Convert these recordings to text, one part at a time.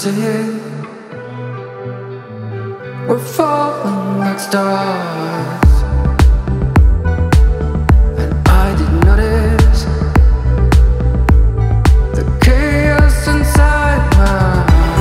it. We're falling like stars, and I didn't notice the chaos inside my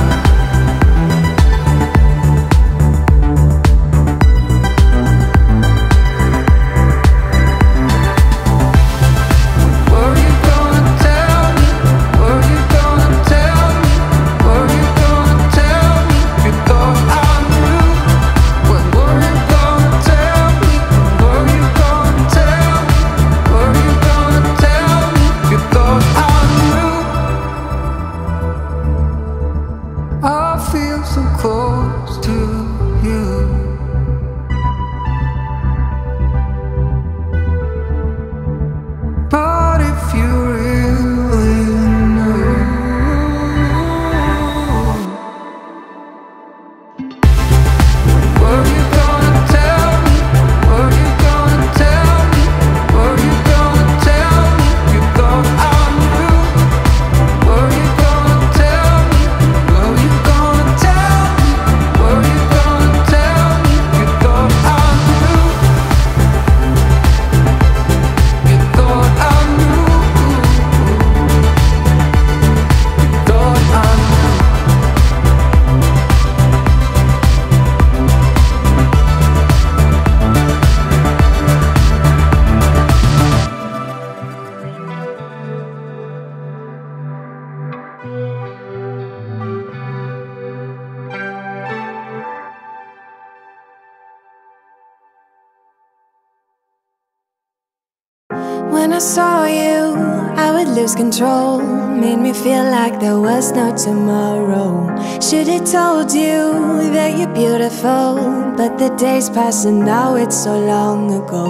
When I saw you, I would lose control. Made me feel like there was no tomorrow. Should've told you that you're beautiful, but the days pass and now it's so long ago.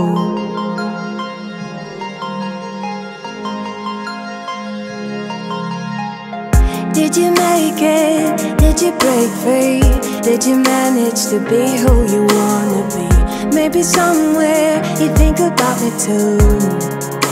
Did you make it? Did you break free? Did you manage to be who you wanna be? Maybe somewhere you think about me too.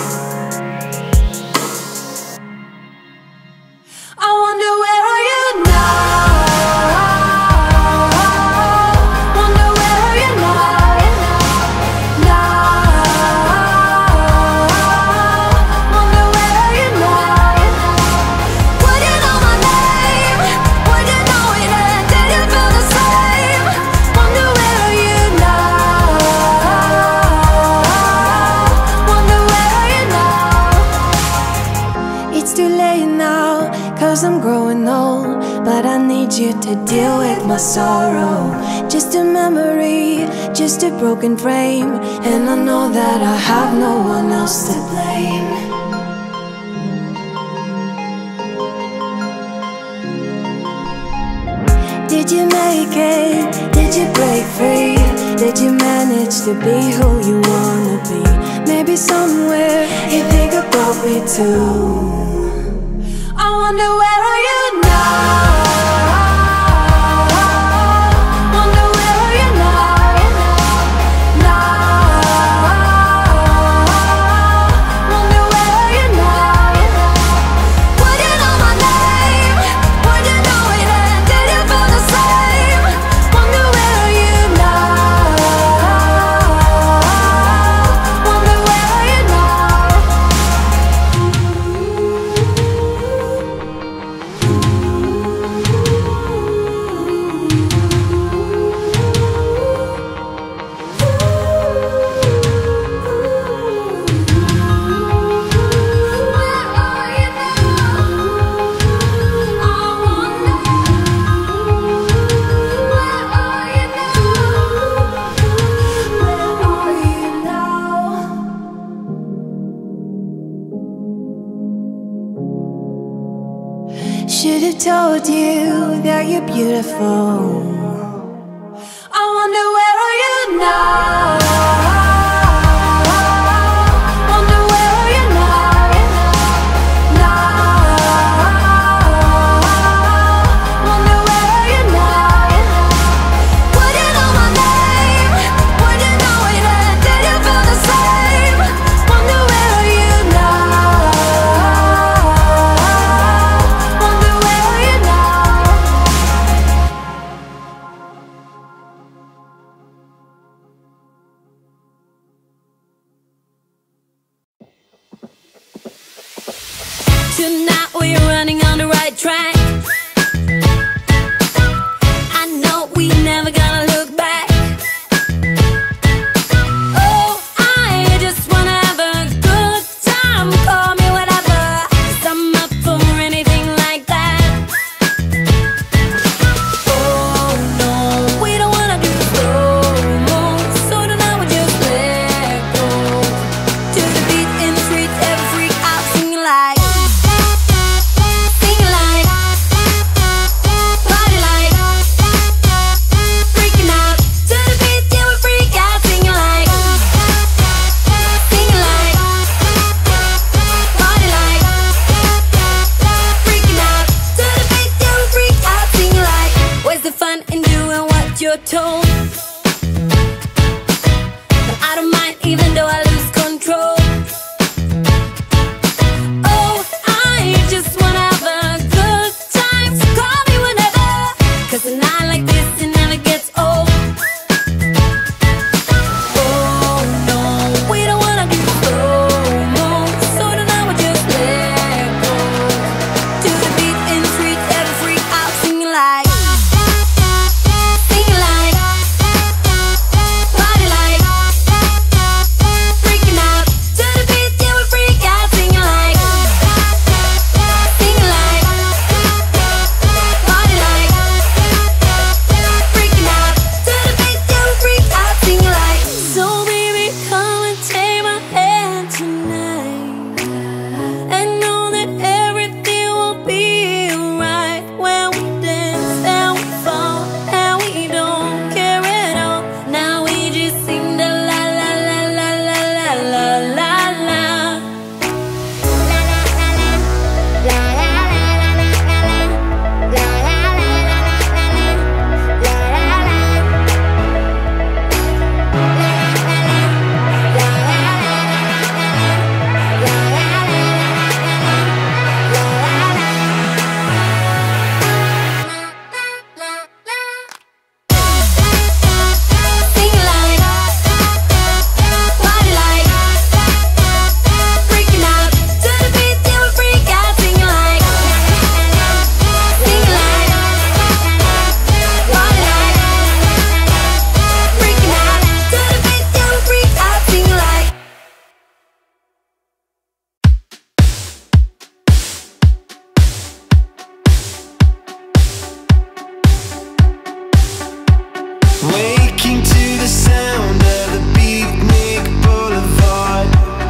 I'm growing old, but I need you to deal with my sorrow. Just a memory, just a broken frame, and I know that I have no one else to blame. Did you make it? Did you break free? Did you manage to be who you wanna be? Maybe somewhere you think about me too. I wonder where are you now? Wonder where are you now? Wonder where are you now? Would you know my name? Would you know it and did you feel the same? Wonder where are you now? Wonder where are you now? Should've told you that you're beautiful. I wonder where are you now? Wonder where are you now? Wonder where are you now? Would you know my name? Would you know it and did you feel the same? Wonder where are you now? Wonder where are you now? now we're running on the right track. I know we never gonna look back. Oh, I just wanna have a good time. Call me whatever, 'cause I'm up for anything like that. Oh no, we don't wanna do slow-mo, so tonight we just let go. To the beat in the streets, every freak out, singing like, singing like, party like, freaking out. To the beat, yeah, we freak out, singing like, singing like, party like, freaking out. To the beat, yeah, we freak out, singing like. Where's the fun in doing what you're told? But I don't mind even though I lose control. Oh, I just wanna have a good time, so call me whenever, 'cause a night like this, it never gets old. Oh no, we don't wanna do slow-mo, so tonight we just let go. To the beat in the streets, every freak out, singing like, singing like, party like, freaking out. To the beat, yeah, we freak out, singing like, singing like, party like, freaking out. To the beat, yeah, we freak out, singing like. So baby, come and take my hand tonight, and know that everything will be alright when we dance and we fall and we don't care at all. Now we just sing the la la la la la la la la la. Singing like, party like, freaking out. To the beat, yeah, we freak out, singing like, singing like, party like, freaking out. To the beat, yeah, we freak out, singing like. Waking to the sound of the Beatnik Boulevard.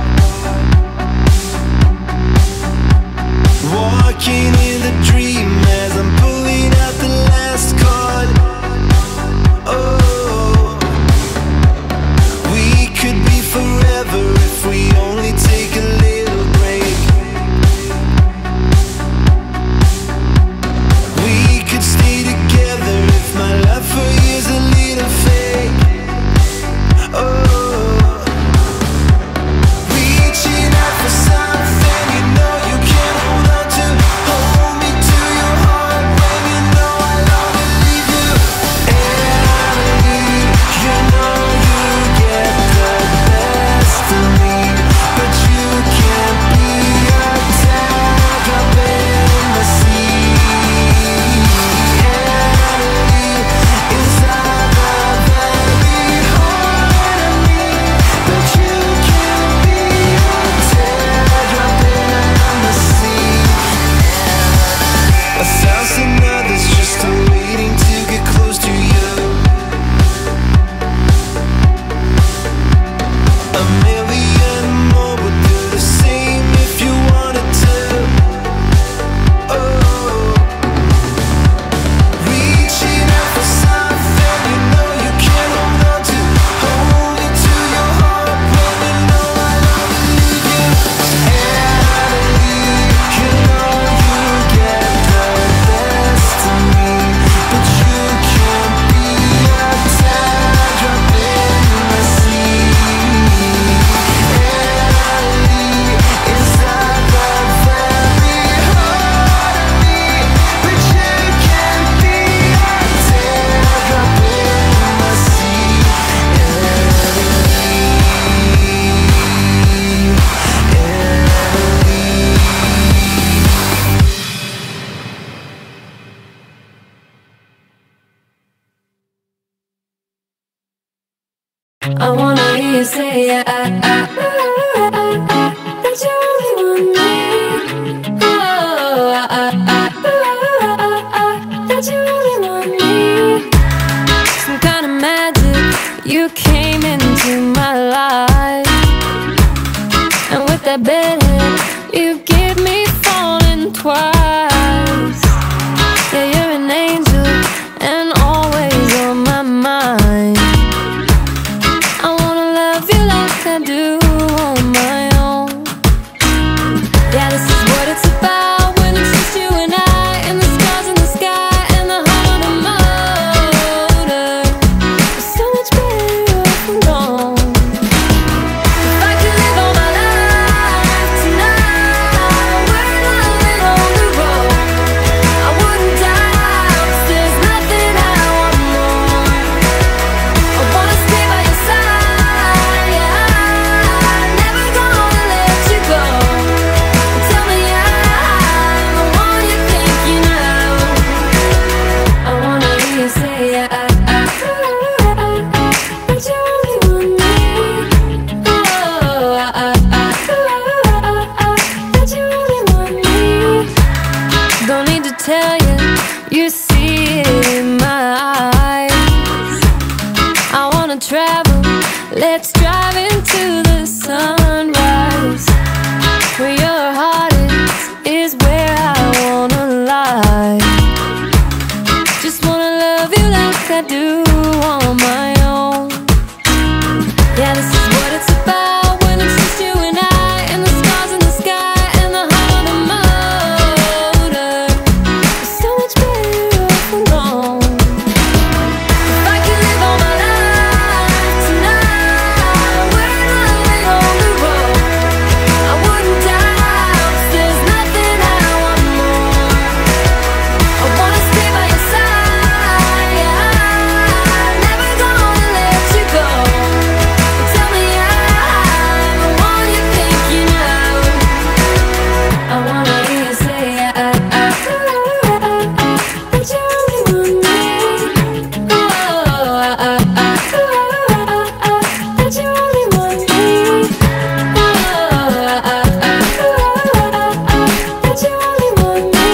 Walking in the dream as I'm pulling out the last card. Oh, we could be forever if we only take a little break. We could stay together if my love for you's a little fake. Oh, reaching out for something you know you can't hold on to. Hold me to I wanna hear you say that you only want me. That you only want me. Some kind of magic, you came into my life, and with that bedhead, you give me falling twice. Yeah, you're an angel and always on my mind. I wanna love you like I do on my own. Yeah, this is what it's about when it's just you and I, and the stars in the sky and the heart on the motor. It's so much better off and gone. If I could live all my life tonight, we're living on the road, I wouldn't die, 'cause there's nothing I want more. I wanna stay by your side, yeah, I'm never gonna let you go. Tell me I'm the one you're thinking of. I wanna hear you say that you only want me. That you only want me. Don't need to tell you, you see it in my eyes. I wanna travel, let's drive into the sunrise. Where your heart is where I wanna lie. Just wanna love you like I do on my own. Yeah, this is what it's about when it's just you and I, and the stars in the sky and the heart on the motor. It's so much better off and gone. If I could live all my life tonight, we're living on the road, I wouldn't die, 'cause there's nothing I want more. I wanna stay by your side, yeah, I'm never gonna let you go. Tell me I'm the one you're thinking of. I wanna hear you say that you only want me. That you only want me. That you only want me.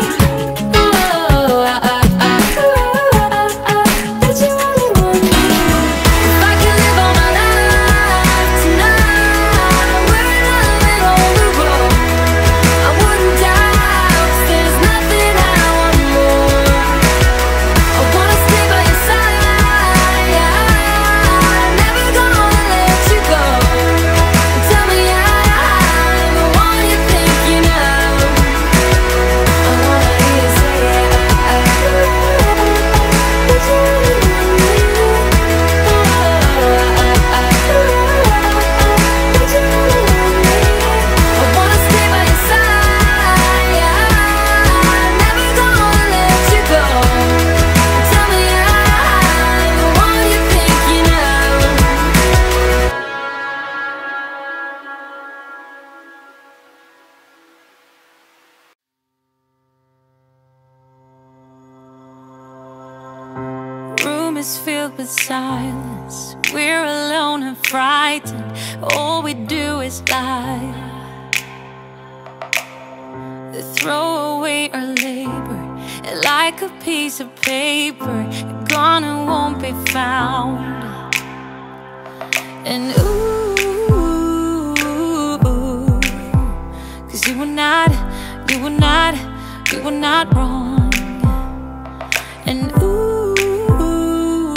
That you only want me. If I could live all my life tonight, we're living on the road, I wouldn't die, 'cause there's nothing I want more. I wanna stay by your side, yeah, I'm never gonna let you go. Tell me I'm the one you're thinking of. I wanna hear you say that you only want me. That you only want me. I wanna stay by your side, yeah, I'm never gonna let you go. Tell me I'm the one you're thinking of. Room is filled with silence. We're alone and frightened. All we do is lie. Throw away our labor like a piece of paper, gone and won't be found. And ooh, 'cause you were not wrong. And ooh,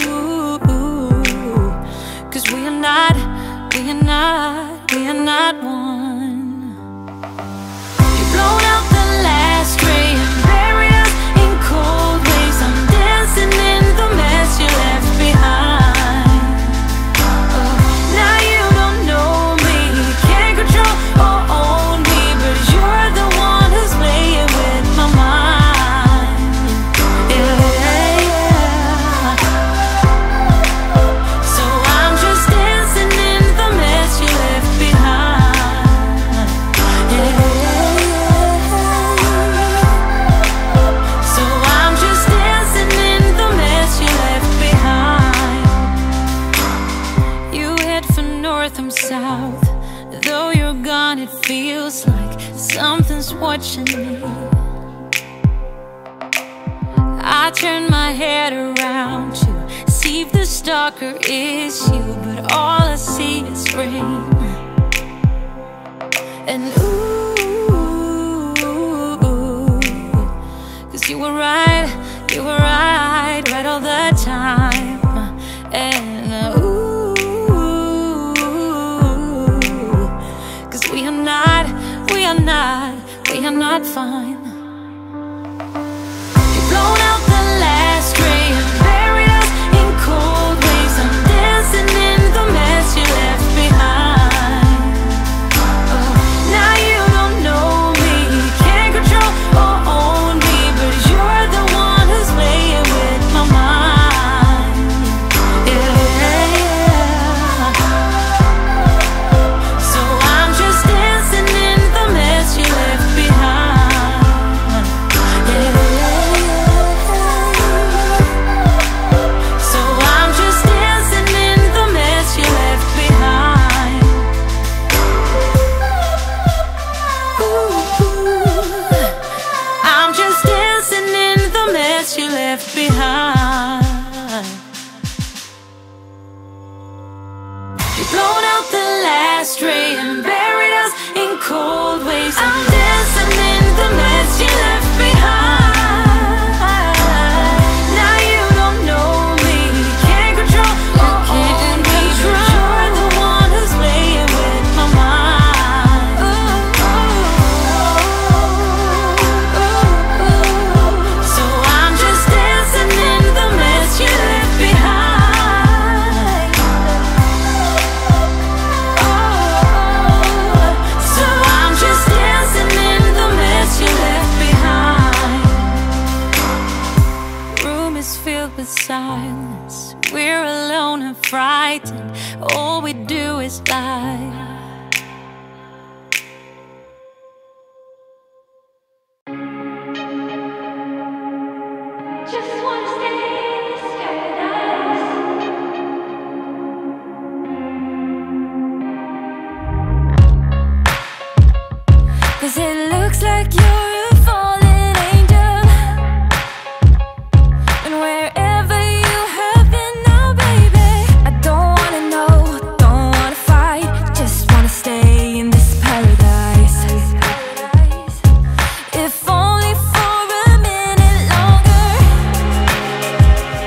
'cause we are not one. You've blown out the last ray and buried us in cold waves. I'm dancing in the mess you left behind. Now you don't know me, can't control or own me, but you're the one who's playing with my mind. me. I turn my head around to see if the stalker is you, but all I see is rain. And ooh, 'cause you were right all the time. And ooh, 'cause we are not fine. You've blown out the last ray and buried us in cold waves. I'm dancing in the mess you left behind. Now you don't know me, can't control or own me, but you're the one who's playing with my mind. Yeah. So I'm just dancing in the mess you left behind. Yeah. So I'm just dancing in the mess you left behind. Ooh, I'm just dancing in the mess you left behind. You've blown out the last ray and buried us in cold waves. I'm dancing in the mess you left behind. Now you don't know me, can't control or own me, but you're the one who's playing with my mind. So I'm just dancing in the mess you left behind. So I'm just dancing in the mess you left behind. Room is filled with silence. We're alone and frightened. All we do is lie. Just wanna stay in this paradise. 'Cause it looks like you're a fallen angel, and wherever you have been now, baby, I don't wanna know, don't wanna fight, just wanna stay in this paradise. If only for a minute longer.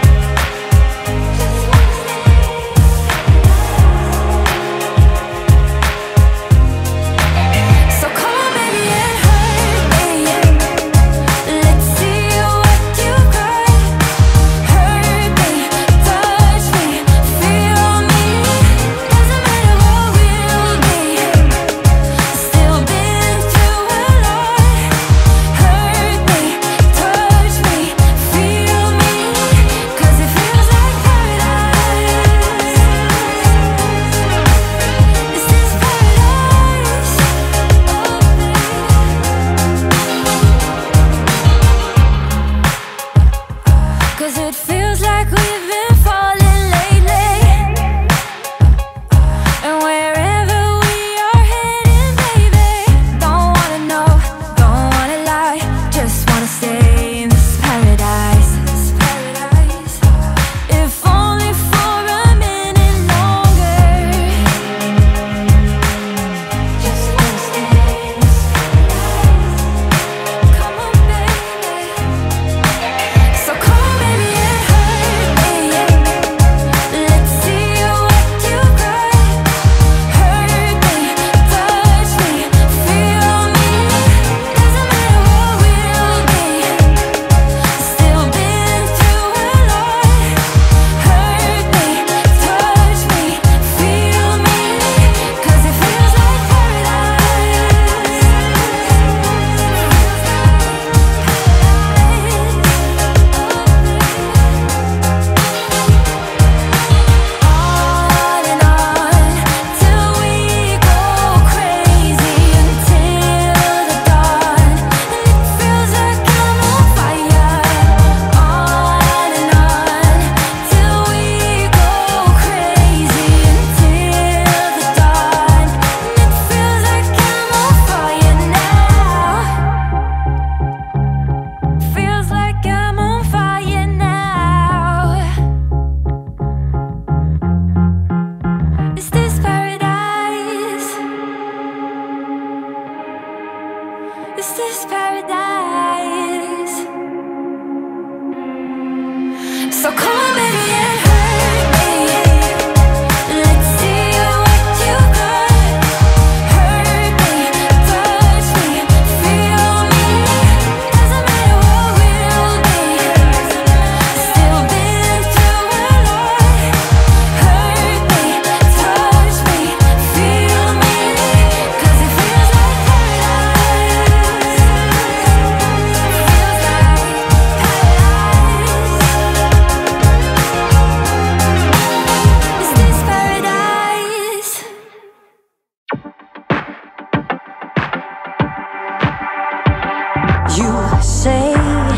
say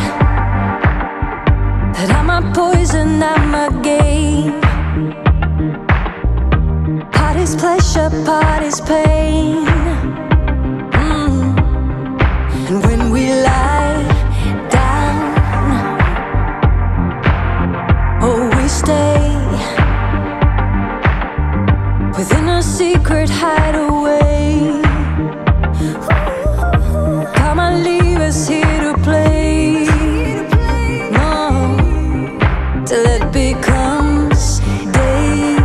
that I'm a poison, I'm a game. Part is pleasure, part is pain. And when we lie down, oh, we stay within a secret hideaway. Come on, leave us here to play. No, till it becomes day.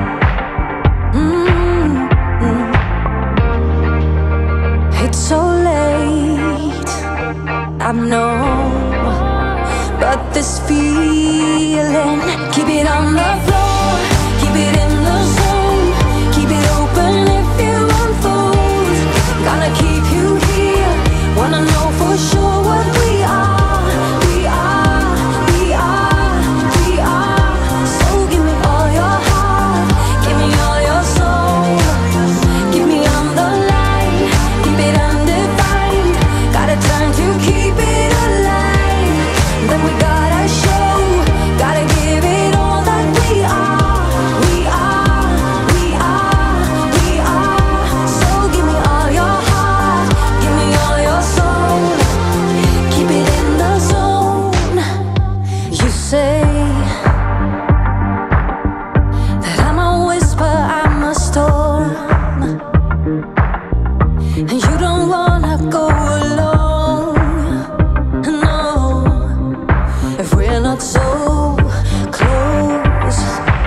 It's so late, I know, but this feeling, keep it on the floor, keep it in the zone, keep it open if you unfold. Gonna keep you here, wanna know for sure what we are, we are, we are, we are. So give me all your heart, give me all your soul, give me on the line, keep it undefined. Gotta turn to keep it alive. Then we gotta show, gotta give it all that we are, we are, we are, we are. So give me all your heart, give me all your soul, keep it in the zone. You say that I'm a whisper, I'm a storm, and you don't wanna go alone. No, if we're not so close.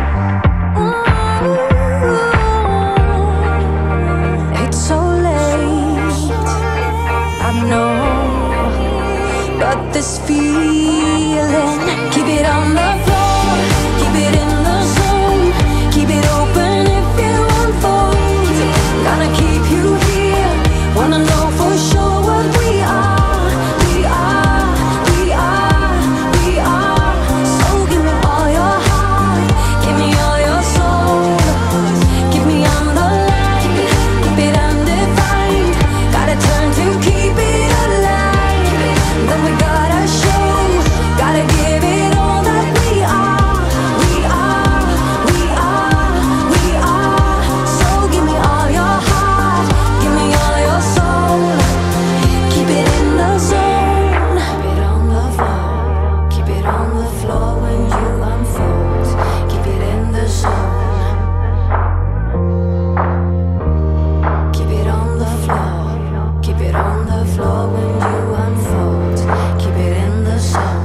It's so late, I know, but this feeling, keep it on the floor, keep it in the zone, keep it open if you unfold. Gonna keep you here, wanna know for sure what we are, we are, we are, we are. So give me all your heart, give me all your soul, give me on the line, keep it undefined. Gotta turn to keep it alive. Then we gotta show, gotta give it all that we are, we are, we are, we are. So give me all your heart, give me all your soul, keep it in the zone. Keep it on the floor, keep it on the floor when you unfold. Keep it in the zone. Keep it on the floor, keep it on the floor when you unfold. Keep it in the zone.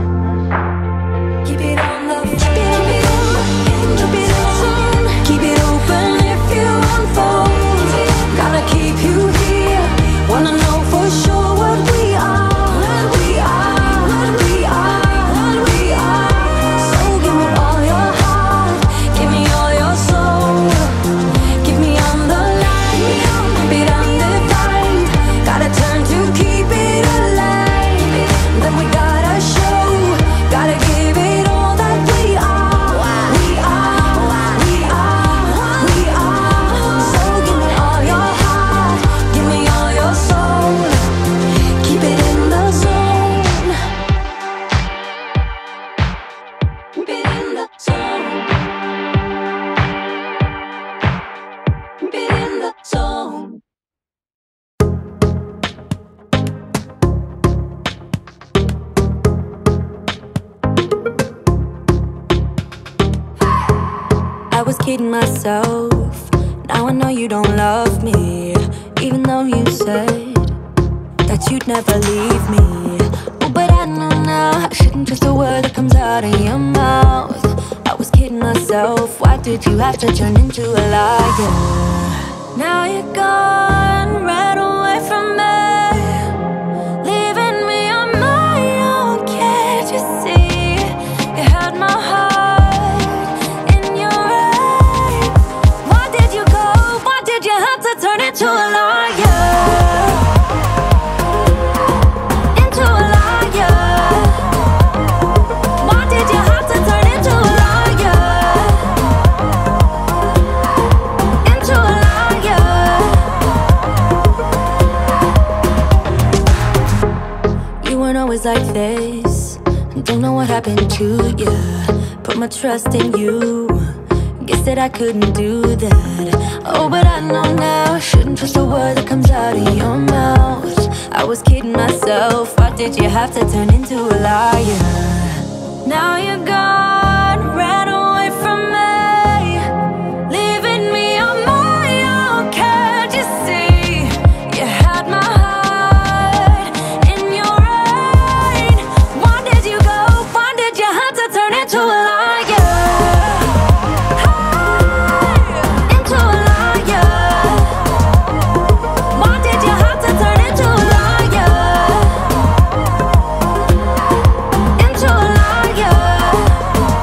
Keep it on the floor, keep it in the zone. Keep it open if you unfold. Gotta keep you here, wanna know for sure what we are, we are, we are, we are. So give me all your heart, give me all your soul, give me on the line, keep it undefined. Gotta turn to keep it alive. Then we gotta show, gotta give it all that we are, we are, we are, we are. So give me all your heart, give me all your soul, keep it in the zone. Keep it in the zone. Keep it in the zone. I was kidding myself. Now I know you don't love me, even though you said that you'd never leave me. Oh, but I know now I shouldn't trust a word that comes out of your mouth. I was kidding myself. Why did you have to turn into a liar? Now you're gone, right away from me, leaving me on my own. Can't you see? You had my heart in your eyes. Why did you go? Why did you have to turn into a liar? Into a liar. Why did you have to turn into a liar? Into a liar. weren't always like this. Don't know what happened to you. Put my trust in you. Guess that I couldn't do that. Oh, but I know now. Shouldn't trust a word that comes out of your mouth. I was kidding myself. Why did you have to turn into a liar? Now you're gone, ran away from me, leaving me on my own. Can't you see? You had my heart in your rain. Why did you go? Why did you have to turn into a liar? Into a liar. Why did you have to turn into a liar? Into a liar.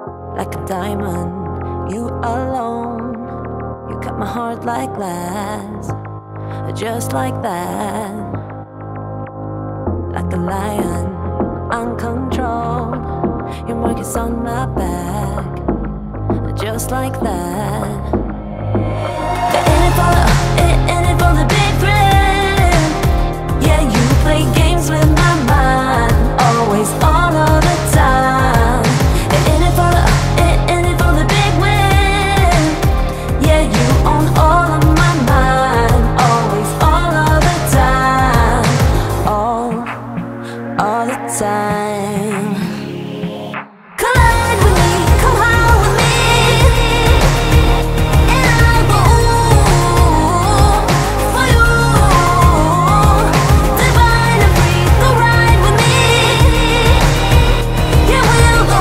like a diamond, you alone. You cut my heart like glass, just like that. Like a lion, uncontrolled. Your mark is on my back, just like that. In it for the big thrill. Yeah, you play games with my mind, always, all of the time. In it for the big win. Yeah, you own all of my mind, always, all of the time, all the time. Collide with me, come high with me, and I'll go for you. Divine and free, go ride with me. Yeah, we'll go.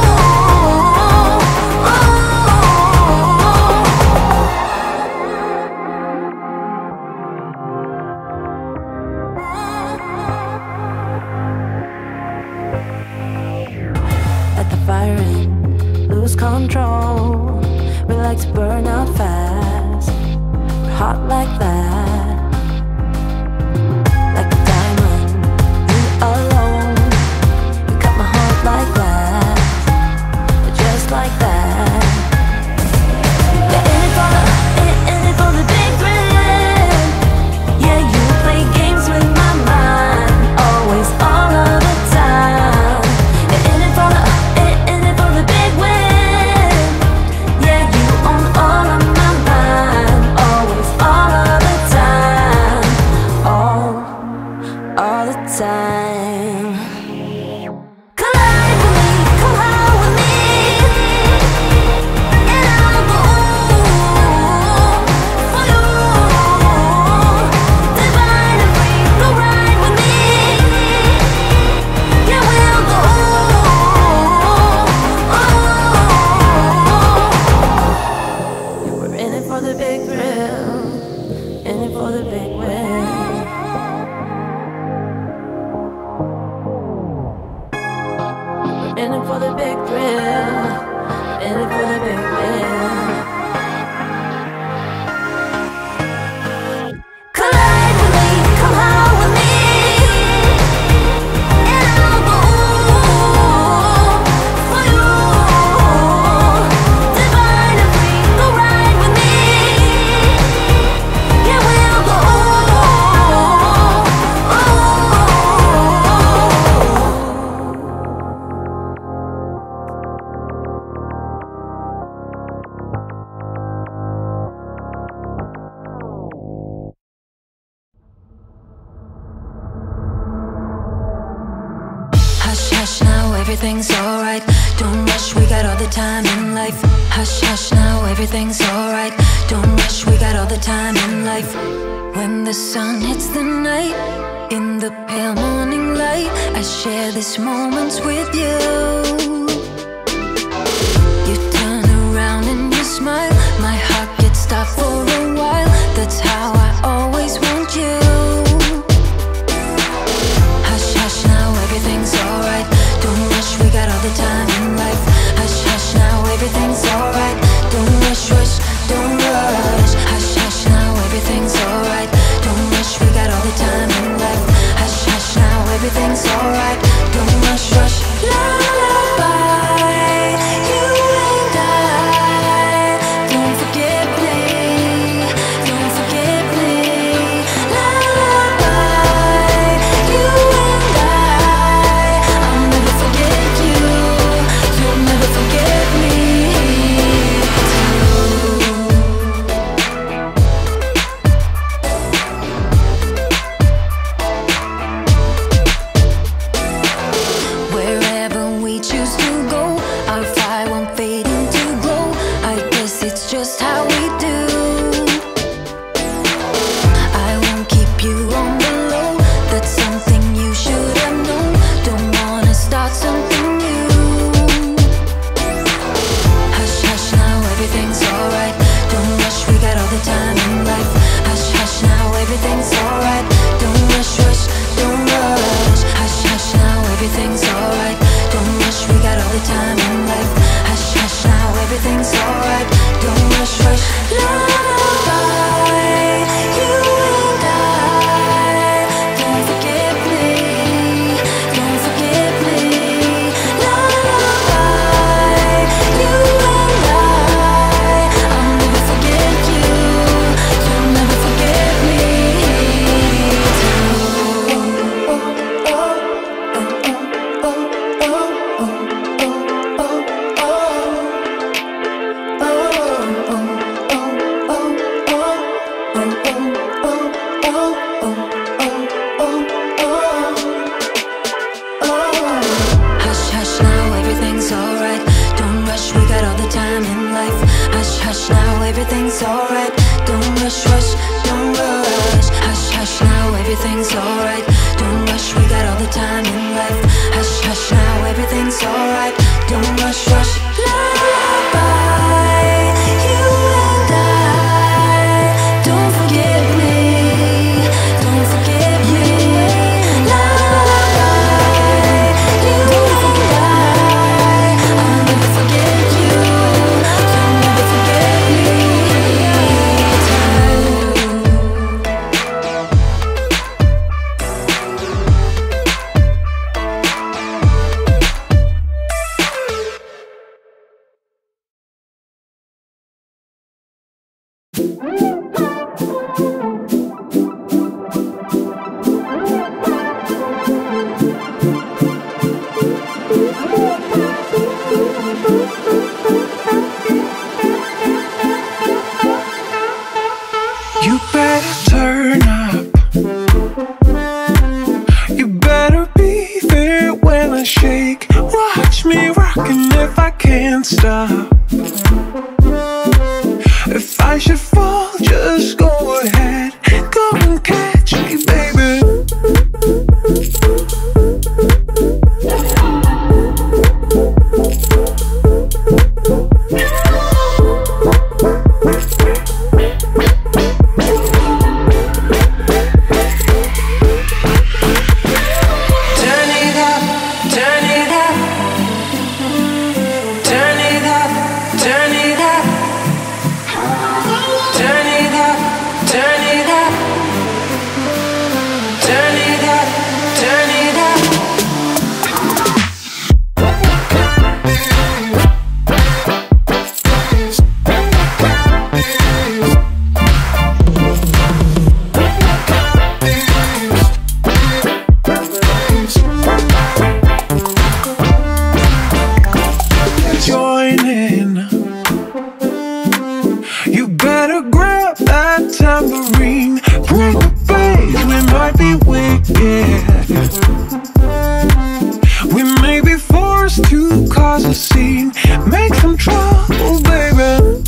Let the fire in, lose control. We like to burn out fast. We're hot like that. Like a diamond, you alone. You cut my heart like glass, just like that. Yeah, in it for the big thrill. Yeah, you play games with my mind, always, all of the time. In it for the big win. Yeah, you own all of my mind, always, all of the time, all the time. Collide with me, come high with me, and I'll go for you. Divine and free, go ride with me. Yeah, we'll go. We're in it for the big thrill, in it for the big win. In it for the big thrill, in it for the big win. Collide with me, come high with me, and I'll go for you. Divine and free, go ride with me. Yeah, we'll go. Hush, hush now, everything's alright. Don't rush, we got all the time in life. Hush, hush now, everything's alright. Don't rush, we got all the time in life. When the sun hits the night, in the pale morning light, I share these moments with you. You turn around and you smile, my heart gets stopped for a while. That's how I always want you. Hush, hush now, everything's alright. Don't rush, we got all the time in life. Hush, hush now, everything's alright. Don't rush, rush, don't rush. Hush, hush now, everything's alright. Don't rush, we got all the time in life. Hush, hush now, everything's alright. Don't rush, rush, la la la. hush now, everything's alright. Don't rush, rush, don't rush. Hush, hush now, everything's alright. Don't rush, we got all the time in life. Hush, hush now, everything's alright. Don't rush, rush. Lullaby, you and I. Don't forget me, don't forget me. Lullaby, you and I. I'll never forget you, you'll never forget me. You better turn up. You better be there when I shake. Watch me rockin' if I can't stop. If I should fall, just go ahead. Go and catch me, baby. You better grab that tambourine. Bring the bass, we might be wicked. We may be forced to cause a scene. Make some trouble, baby.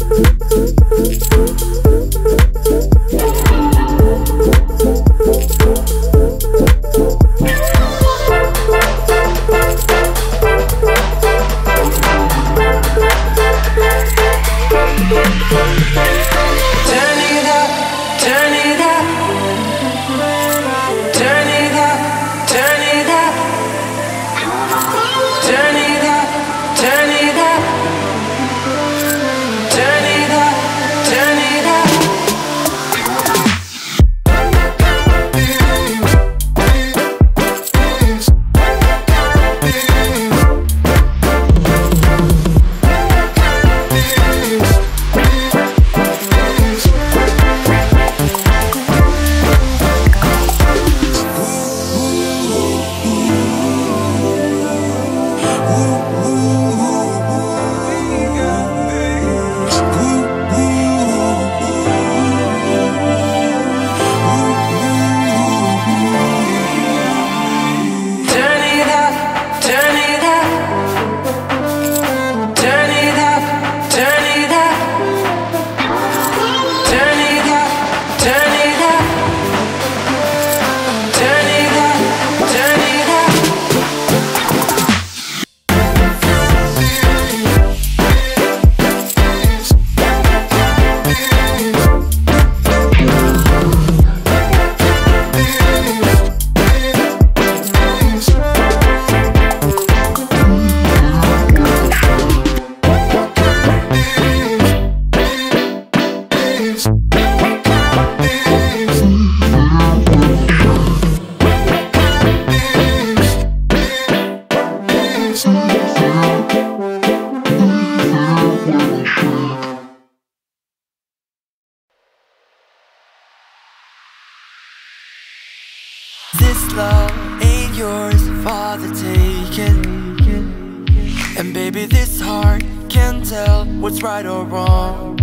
This love ain't yours for the taking. And baby, this heart can't tell what's right or wrong.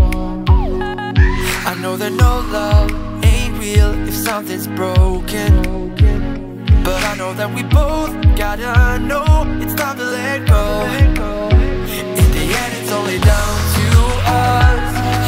I know that no love ain't real if something's broken, but I know that we both gotta know it's time to let go. In the end, it's only down to us.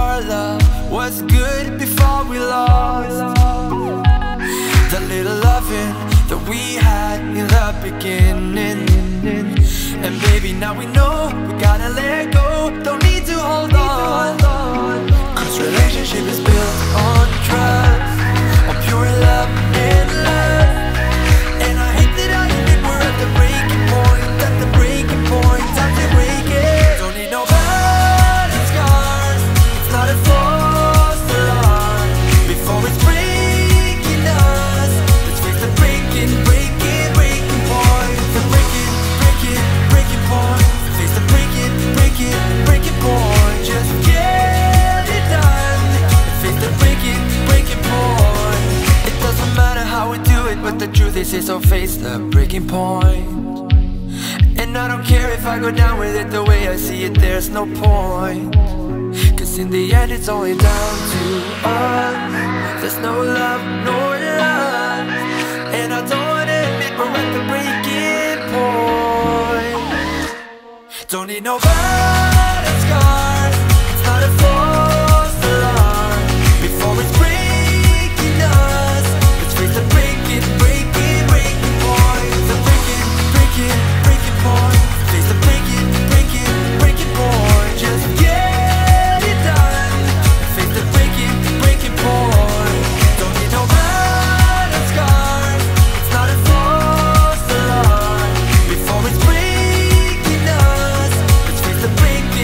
our love was good before we lost the little loving that we had in the beginning. And baby, now we know we gotta let go, don't need to hold on. Cause relationship is built on trust, on pure love and love. And I hate that I admit we're at the breaking point, at the breaking point, time to break it. Don't need no battle scars, it's not a false alarm. Before it's breaking us, let's face the breaking point. The breaking point. Face the breaking point. Just get it done. Face the breaking point. It doesn't matter how we do it, but the truth is so face the breaking point. And I don't care if I go down with it the way I see it, there's no point. Cause in the end it's only down to us. There's no love, no love. And I don't wanna admit we're at the breaking point. Don't need no battle scars, it's not a false alarm. Before it's breaking us, let's face the breaking point. The breaking point. Face the breaking point. Just get it done. Face the breaking point. Don't need no battle scars, it's not a false alarm. Before it's breaking us, let's face the breaking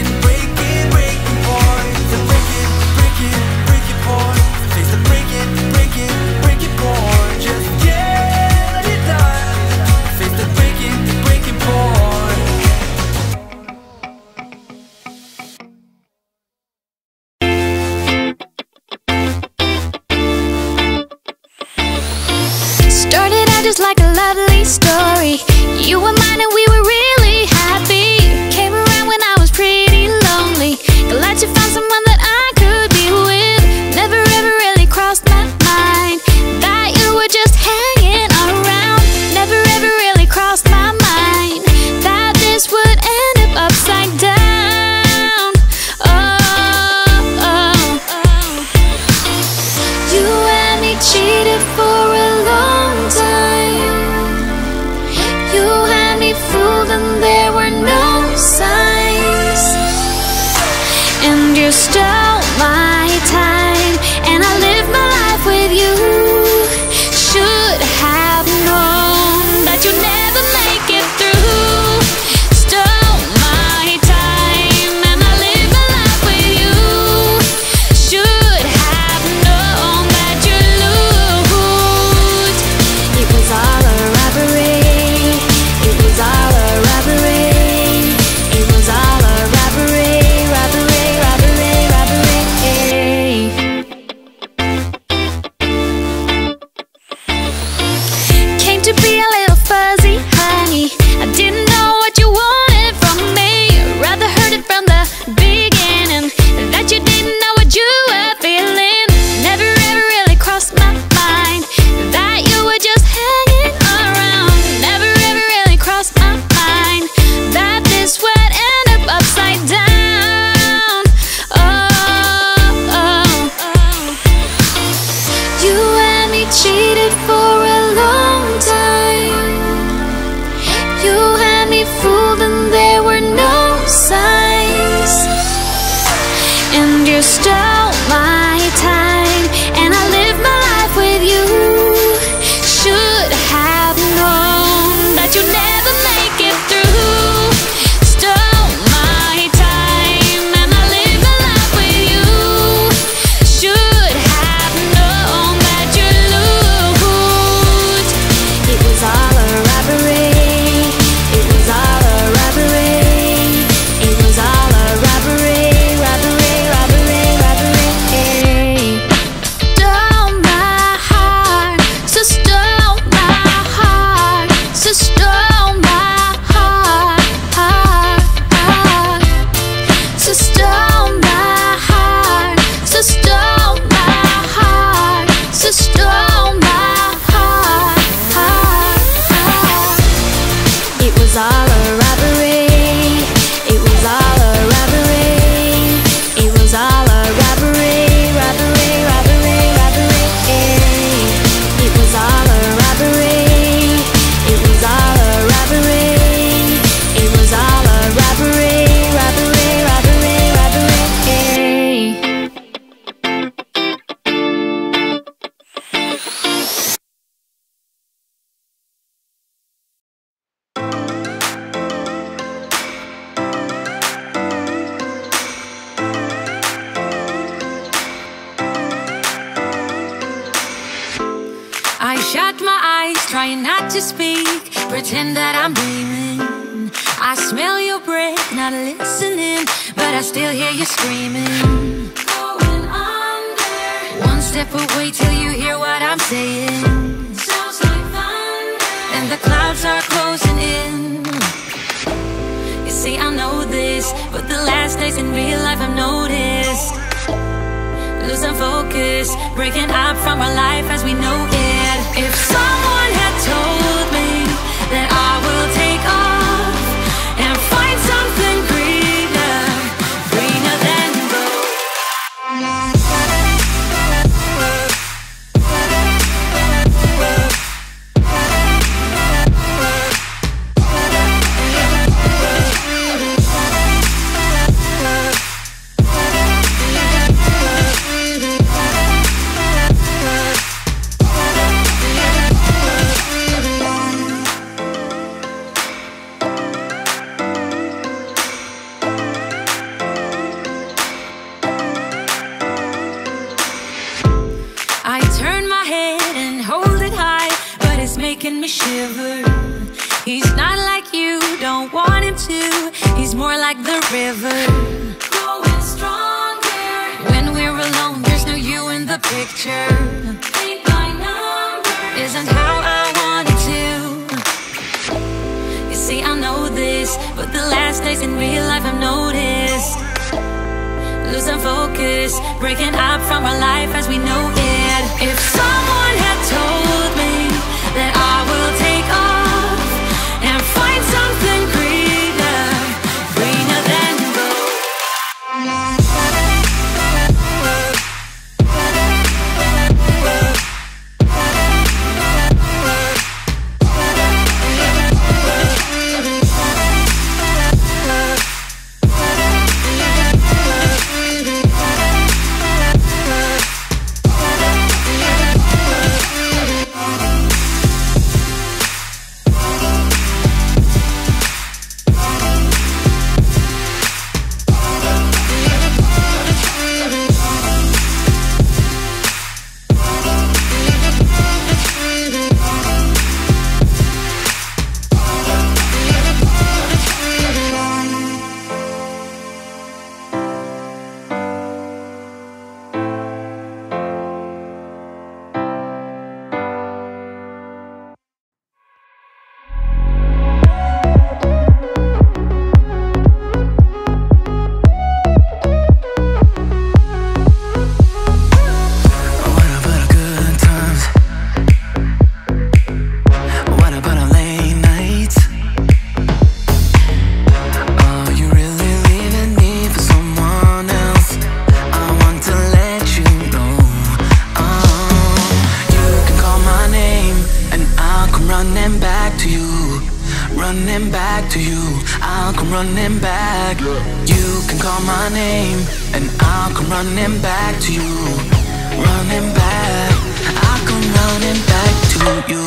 shut my eyes, trying not to speak, pretend that I'm dreaming. I smell your breath, not listening, but I still hear you screaming. Going under. One step away till you hear what I'm saying. Sounds like thunder. And the clouds are closing in. You see, I know this, but the last days in real life I've noticed. Losing focus, breaking up from our life as we know it. If someone had told me that I will take off and find something greener, greener than gold. Making me shiver. He's not like you, don't want him to. He's more like the river, growing stronger. When we're alone, there's no you in the picture. Paint by numbers isn't how I want it to. You see, I know this, but the last days in real life I've noticed. Losing focus, breaking up from our life as we know it. If someone had told me that I will take off and find something greener, greener than gold. Running back to you, I'll come running back. You can call my name and I'll come running back to you. Running back, I'll come running back to you.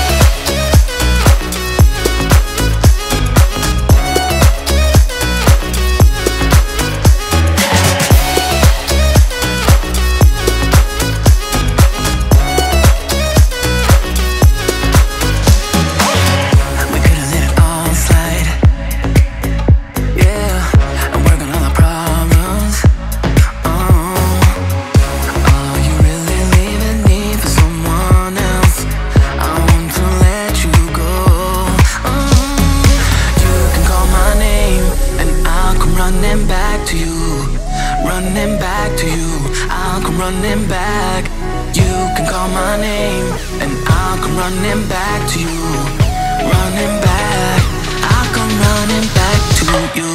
Running back, you can call my name and I'll come running back to you. Running back, I'll come running back to you.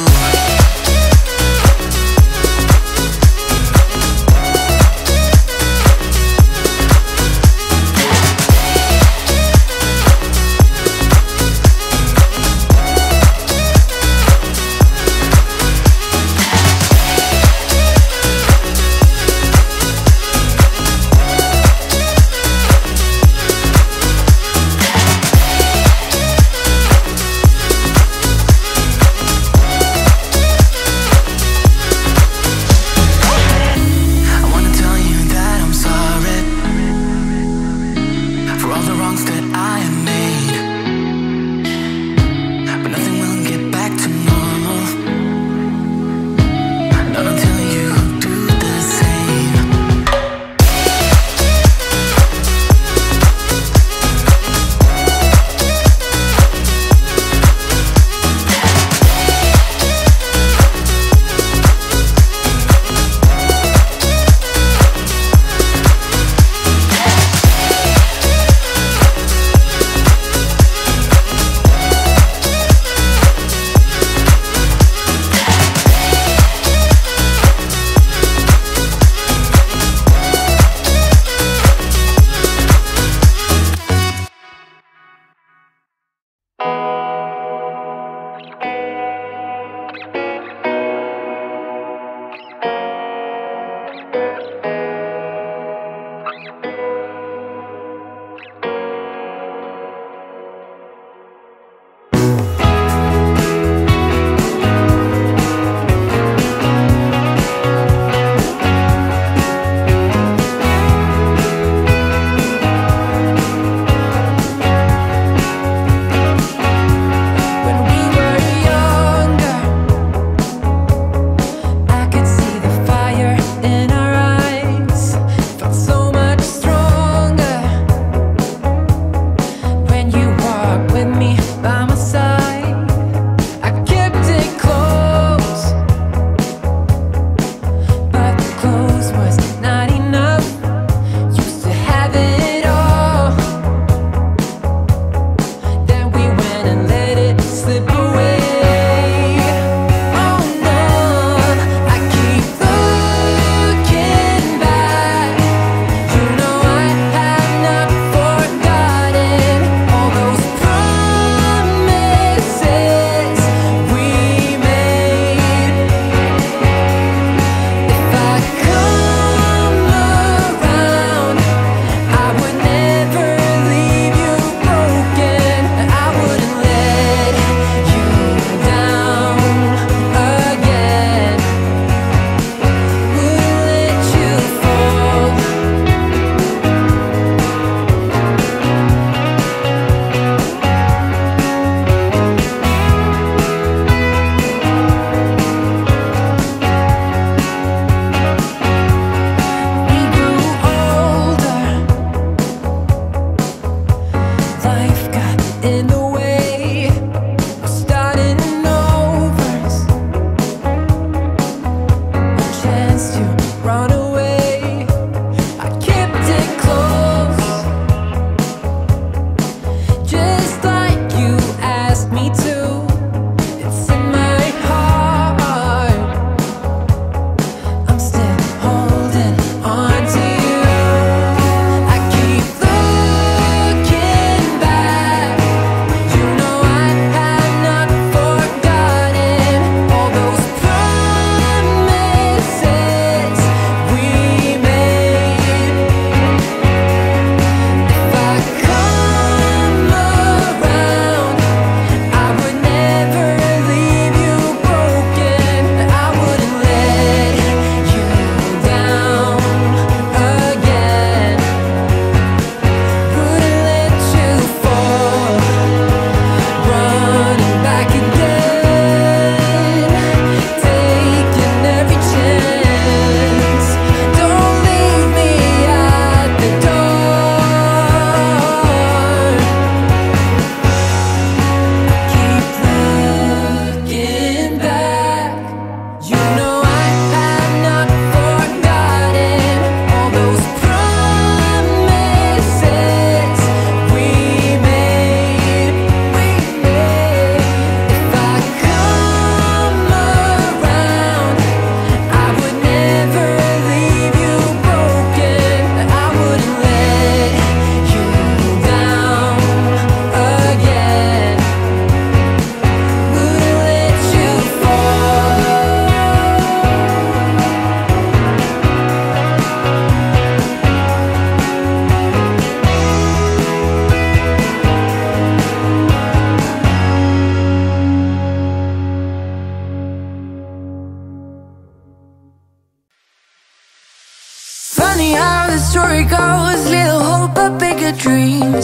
story goes, little hope but bigger dreams.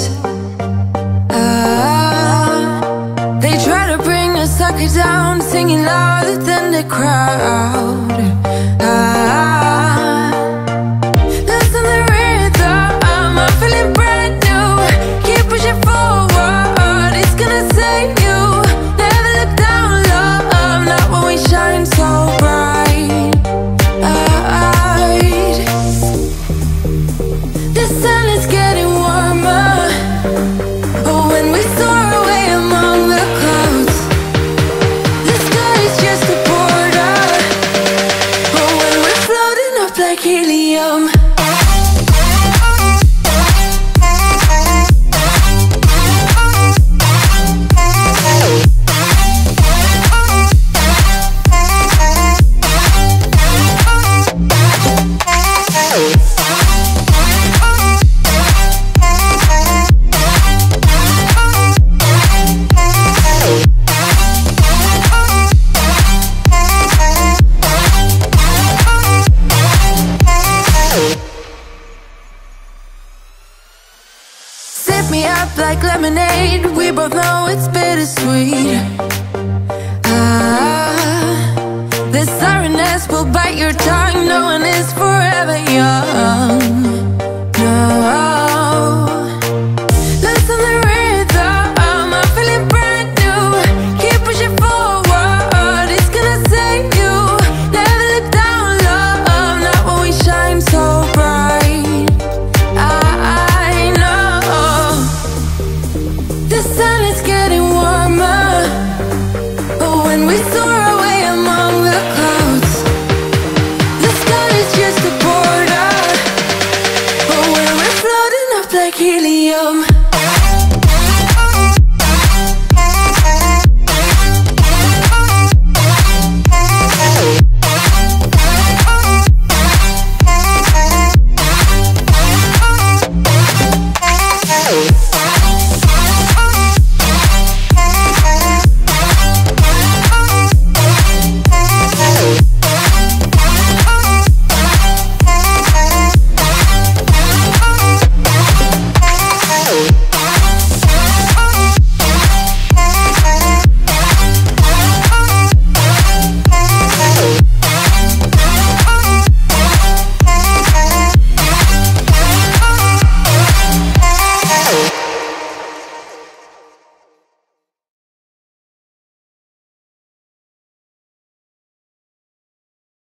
They try to bring a sucker down, singing louder than the crowd. Listen the rhythm, I'm feeling brand new. Keep pushing forward, it's gonna save you. Never look down, love, not when we shine so bright. The sun is getting warmer when we soar away among the clouds. The sky is just a border when we're floating up like helium. up like lemonade. We both know it's bittersweet. This sorrowness will bite your tongue. No one is forever young.